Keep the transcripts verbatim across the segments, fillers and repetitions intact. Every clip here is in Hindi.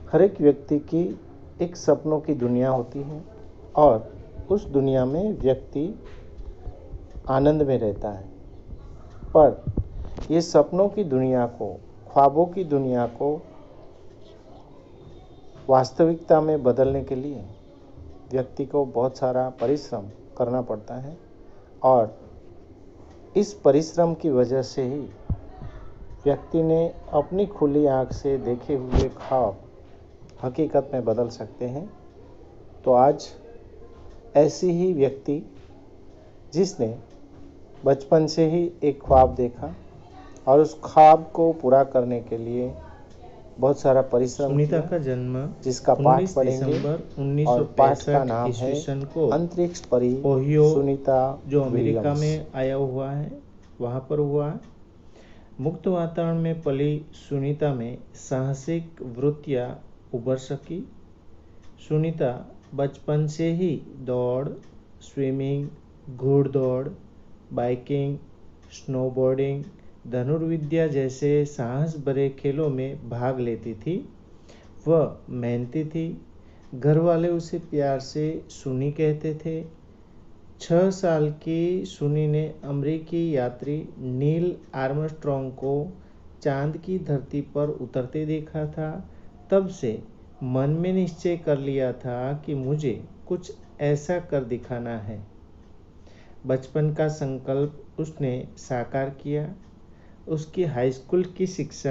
हर एक व्यक्ति की एक सपनों की दुनिया होती है और उस दुनिया में व्यक्ति आनंद में रहता है। पर ये सपनों की दुनिया को, ख्वाबों की दुनिया को वास्तविकता में बदलने के लिए व्यक्ति को बहुत सारा परिश्रम करना पड़ता है और इस परिश्रम की वजह से ही व्यक्ति ने अपनी खुली आँख से देखे हुए ख्वाब हकीकत में बदल सकते हैं। तो आज ऐसी ही व्यक्ति जिसने बचपन से ही एक ख्वाब देखा और उस ख्वाब को पूरा करने के लिए बहुत सारा परिश्रम सुनीता किया, का जन्म जिसका पाठ उन्नीस पढ़ेंगे दिसंबर उन्नीस और सौ पाठ का पैंसठ नाम है ईस्वी सन को अंतरिक्ष परी ओहियो सुनीता जो अमेरिका विलियम्स। में आया हुआ है वहाँ पर हुआ। मुक्त वातावरण में पली सुनीता में साहसिक वृत्तियाँ उभर सकी। सुनीता बचपन से ही दौड़, स्विमिंग, घुड़दौड़, बाइकिंग, स्नोबोर्डिंग, धनुर्विद्या जैसे साहस भरे खेलों में भाग लेती थी। वह मेहनती थी। घर वाले उसे प्यार से सुनी कहते थे। छह साल की सुनी ने अमेरिकी यात्री नील आर्मस्ट्रॉन्ग को चांद की धरती पर उतरते देखा था। तब से मन में निश्चय कर लिया था कि मुझे कुछ ऐसा कर दिखाना है। बचपन का संकल्प उसने साकार किया। उसकी हाई स्कूल की शिक्षा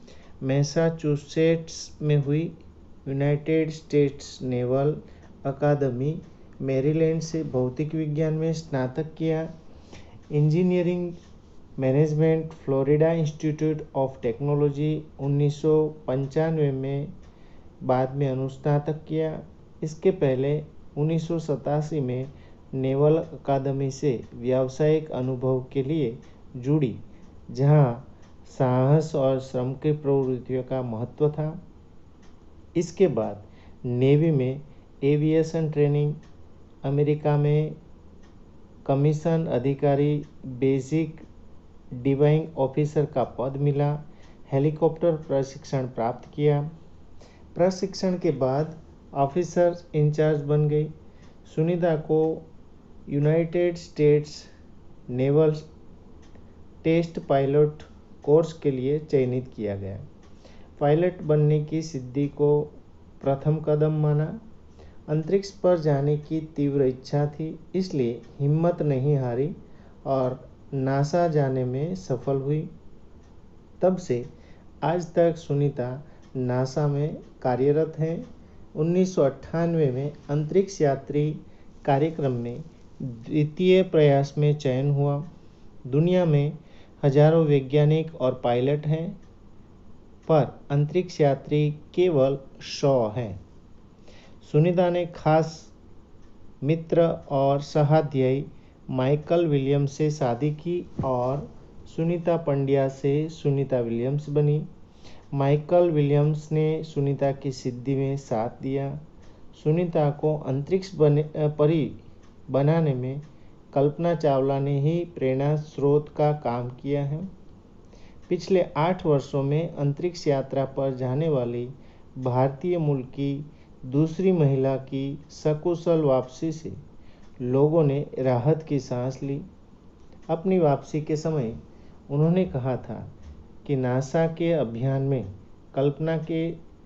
मैसाचुसेट्स में हुई। United States naval academy Maryland से भौतिक विज्ञान में स्नातक किया। Engineering management Florida Institute of Technology उन्नीस सौ पंचानवे में बाद में अनुस्नातक किया। इसके पहले उन्नीस सौ सतासी में नेवल अकादमी से व्यावसायिक अनुभव के लिए जुड़ी, जहां साहस और श्रम की प्रवृत्तियों का महत्व था। इसके बाद नेवी में एविएशन ट्रेनिंग, अमेरिका में कमीशन अधिकारी, बेसिक डिवाइंग ऑफिसर का पद मिला। हेलीकॉप्टर प्रशिक्षण प्राप्त किया। प्रशिक्षण के बाद ऑफिसर इंचार्ज बन गई। सुनीता को United States naval test pilot course के लिए चयनित किया गया। पायलट बनने की सिद्धि को प्रथम कदम माना। अंतरिक्ष पर जाने की तीव्र इच्छा थी, इसलिए हिम्मत नहीं हारी और नासा जाने में सफल हुई। तब से आज तक सुनीता नासा में कार्यरत है। उन्नीस सौ अट्ठानवे में अंतरिक्ष यात्री कार्यक्रम में द्वितीय प्रयास में चयन हुआ। दुनिया में हजारों वैज्ञानिक और पायलट हैं, पर अंतरिक्ष यात्री केवल सौ हैं। सुनीता ने खास मित्र और सहाध्यायी माइकल विलियम्स से शादी की और सुनीता पंड्या से सुनीता विलियम्स बनी। माइकल विलियम्स ने सुनीता की सिद्धि में साथ दिया। सुनीता को अंतरिक्ष परी बनाने में कल्पना चावला ने ही प्रेरणा स्रोत का काम किया है। पिछले आठ वर्षों में अंतरिक्ष यात्रा पर जाने वाली भारतीय मूल की दूसरी महिला की सकुशल वापसी से लोगों ने राहत की सांस ली। अपनी वापसी के समय उन्होंने कहा था कि नासा के अभियान में कल्पना के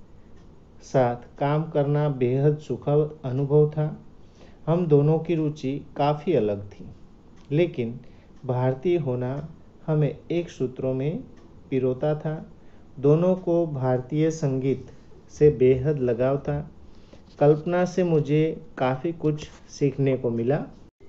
साथ काम करना बेहद सुखद अनुभव था। हम दोनों की रुचि काफ़ी अलग थी, लेकिन भारतीय होना हमें एक सूत्रों में पिरोता था। दोनों को भारतीय संगीत से बेहद लगाव था। कल्पना से मुझे काफ़ी कुछ सीखने को मिला।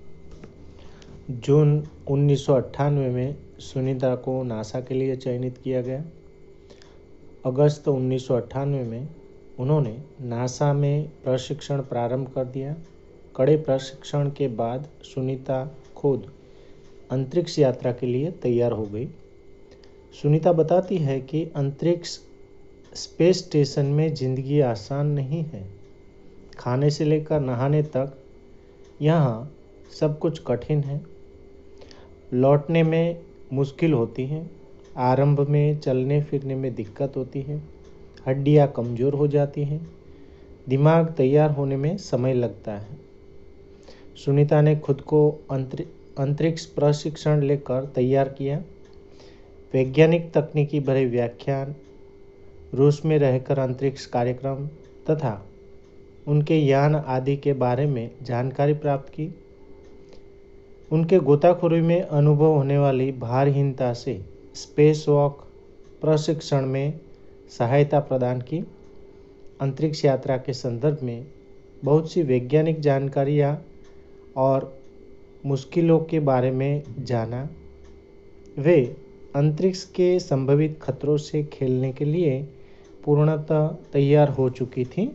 जून उन्नीस सौ अट्ठानवे में सुनीता को नासा के लिए चयनित किया गया। अगस्त उन्नीस सौ अट्ठानवे में उन्होंने नासा में प्रशिक्षण प्रारंभ कर दिया। कड़े प्रशिक्षण के बाद सुनीता खुद अंतरिक्ष यात्रा के लिए तैयार हो गई। सुनीता बताती है कि अंतरिक्ष स्पेस स्टेशन में ज़िंदगी आसान नहीं है। खाने से लेकर नहाने तक यहाँ सब कुछ कठिन है। लौटने में मुश्किल होती है। आरंभ में चलने फिरने में दिक्कत होती है। हड्डियां कमज़ोर हो जाती हैं, दिमाग तैयार होने में समय लगता है। सुनीता ने खुद को अंतरिक्ष प्रशिक्षण लेकर तैयार किया। वैज्ञानिक तकनीकी भरे व्याख्यान, रूस में रहकर अंतरिक्ष कार्यक्रम तथा उनके यान आदि के बारे में जानकारी प्राप्त की। उनके गोताखोरी में अनुभव होने वाली भारहीनता से स्पेस वॉक प्रशिक्षण में सहायता प्रदान की। अंतरिक्ष यात्रा के संदर्भ में बहुत सी वैज्ञानिक जानकारियाँ और मुश्किलों के बारे में जाना। वे अंतरिक्ष के संभावित खतरों से खेलने के लिए पूर्णतः तैयार हो चुकी थी।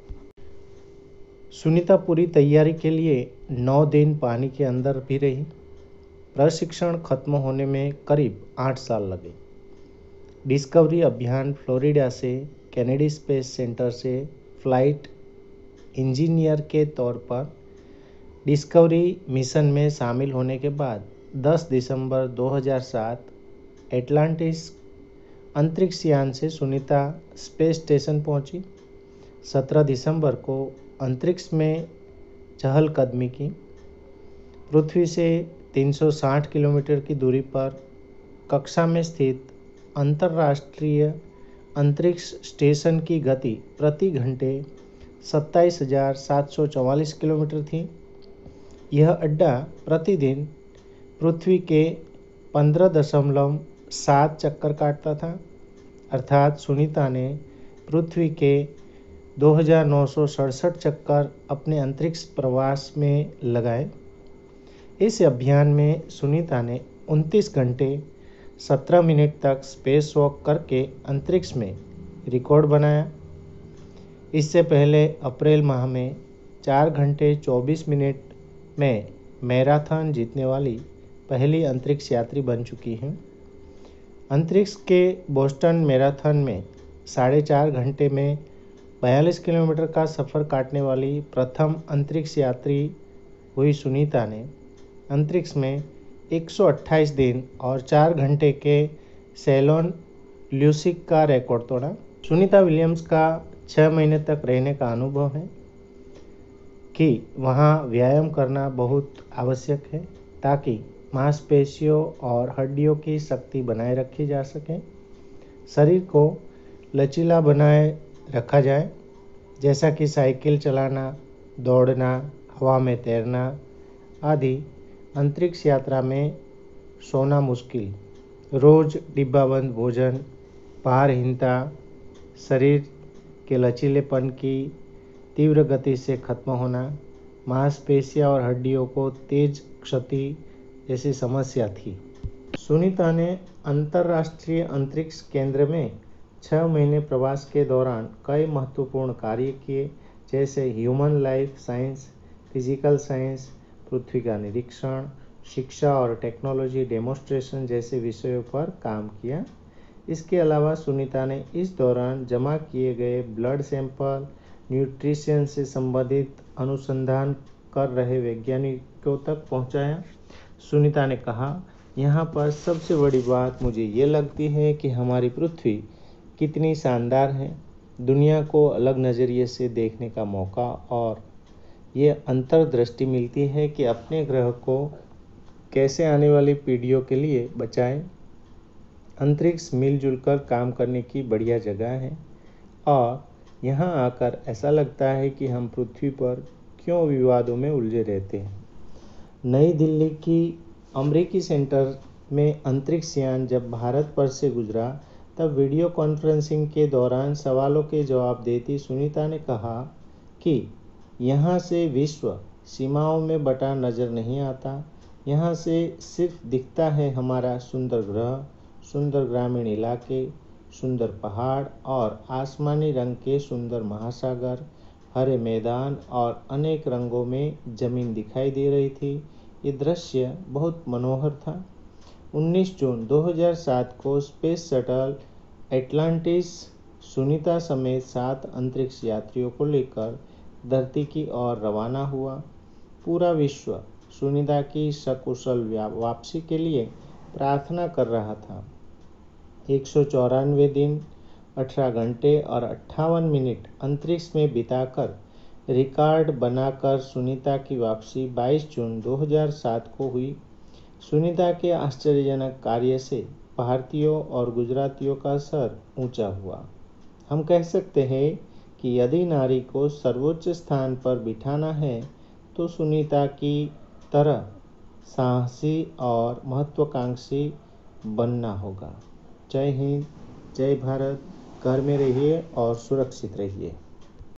सुनीता पूरी तैयारी के लिए नौ दिन पानी के अंदर भी रही। प्रशिक्षण खत्म होने में करीब आठ साल लगे। डिस्कवरी अभियान फ्लोरिडा से कैनेडी स्पेस सेंटर से फ्लाइट इंजीनियर के तौर पर डिस्कवरी मिशन में शामिल होने के बाद दस दिसंबर दो हज़ार सात एटलांटिस अंतरिक्ष यान से सुनीता स्पेस स्टेशन पहुंची। सत्रह दिसंबर को अंतरिक्ष में चहलकदमी की। पृथ्वी से तीन सौ साठ किलोमीटर की दूरी पर कक्षा में स्थित अंतर्राष्ट्रीय अंतरिक्ष स्टेशन की गति प्रति घंटे सत्ताईस हज़ार सात सौ चौवालीस किलोमीटर थी। यह अड्डा प्रतिदिन पृथ्वी के पंद्रह दशमलव सात चक्कर काटता था, अर्थात सुनीता ने पृथ्वी के दो हज़ार नौ सौ सड़सठ चक्कर अपने अंतरिक्ष प्रवास में लगाए। इस अभियान में सुनीता ने उनतीस घंटे सत्रह मिनट तक स्पेस वॉक करके अंतरिक्ष में रिकॉर्ड बनाया। इससे पहले अप्रैल माह में चार घंटे चौबीस मिनट में मैराथन जीतने वाली पहली अंतरिक्ष यात्री बन चुकी हैं। अंतरिक्ष के बोस्टन मैराथन में साढ़े चार घंटे में बयालीस किलोमीटर का सफ़र काटने वाली प्रथम अंतरिक्ष यात्री हुई सुनीता ने अंतरिक्ष में एक सौ अट्ठाईस दिन और चार घंटे के सेलोन ल्यूसिक का रिकॉर्ड तोड़ा। सुनीता विलियम्स का छः महीने तक रहने का अनुभव है कि वहाँ व्यायाम करना बहुत आवश्यक है ताकि मांसपेशियों और हड्डियों की शक्ति बनाए रखी जा सके, शरीर को लचीला बनाए रखा जाए, जैसा कि साइकिल चलाना, दौड़ना, हवा में तैरना आदि। अंतरिक्ष यात्रा में सोना मुश्किल, रोज डिब्बाबंद भोजन, भारहीनता, शरीर के लचीलेपन की तीव्र गति से खत्म होना, मांसपेशियां और हड्डियों को तेज क्षति जैसी समस्या थी। सुनीता ने अंतर्राष्ट्रीय अंतरिक्ष केंद्र में छः महीने प्रवास के दौरान कई महत्वपूर्ण कार्य किए, जैसे human life science, physical science, पृथ्वी का निरीक्षण, शिक्षा और टेक्नोलॉजी डेमोन्स्ट्रेशन जैसे विषयों पर काम किया। इसके अलावा सुनीता ने इस दौरान जमा किए गए ब्लड सैंपल न्यूट्रिशन से संबंधित अनुसंधान कर रहे वैज्ञानिकों तक पहुंचाया। सुनीता ने कहा, यहाँ पर सबसे बड़ी बात मुझे ये लगती है कि हमारी पृथ्वी कितनी शानदार है। दुनिया को अलग नज़रिए से देखने का मौका और ये अंतर्दृष्टि मिलती है कि अपने ग्रह को कैसे आने वाली पीढ़ियों के लिए बचाएं। अंतरिक्ष मिलजुल कर काम करने की बढ़िया जगह है और यहाँ आकर ऐसा लगता है कि हम पृथ्वी पर क्यों विवादों में उलझे रहते हैं। नई दिल्ली की अमरीकी सेंटर में अंतरिक्ष यान जब भारत पर से गुजरा तब वीडियो कॉन्फ्रेंसिंग के दौरान सवालों के जवाब देती सुनीता ने कहा कि यहाँ से विश्व सीमाओं में बटा नज़र नहीं आता। यहाँ से सिर्फ दिखता है हमारा सुंदर ग्रह, सुंदर ग्रामीण इलाके, सुंदर पहाड़ और आसमानी रंग के सुंदर महासागर, हरे मैदान और अनेक रंगों में ज़मीन दिखाई दे रही थी। ये दृश्य बहुत मनोहर था। उन्नीस जून दो हज़ार सात को स्पेस शटल एटलांटिस सुनीता समेत सात अंतरिक्ष यात्रियों को लेकर धरती की ओर रवाना हुआ। पूरा विश्व सुनीता की सकुशल वापसी के लिए प्रार्थना कर रहा था। एक सौ चौरानवे दिन अठारह घंटे और अट्ठावन मिनट अंतरिक्ष में बिताकर रिकॉर्ड बनाकर सुनीता की वापसी बाईस जून दो हज़ार सात को हुई। सुनीता के आश्चर्यजनक कार्य से भारतीयों और गुजरातियों का सर ऊंचा हुआ। हम कह सकते हैं कि यदि नारी को सर्वोच्च स्थान पर बिठाना है तो सुनीता की तरह साहसी और महत्वाकांक्षी बनना होगा। जय हिंद, जय भारत। घर में रहिए और सुरक्षित रहिए।